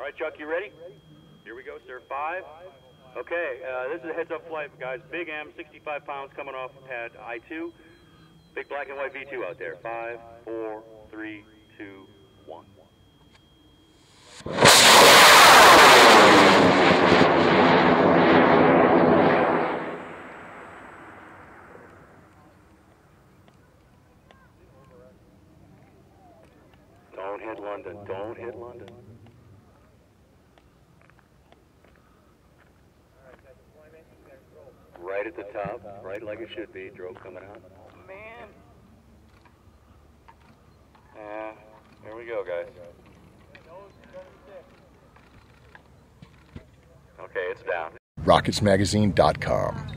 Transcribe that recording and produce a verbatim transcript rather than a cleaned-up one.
right, Chuck, you ready? Here we go, sir. Five. Okay, uh, this is a heads-up flight, guys. Big M, sixty-five pounds, coming off pad I two. Big black and white V two out there. Five, four, three, two, one. Don't hit London. Don't hit London. Right at the top, right like it should be. Drogue coming out. Man. Yeah, here we go, guys. Okay, it's down. rockets magazine dot com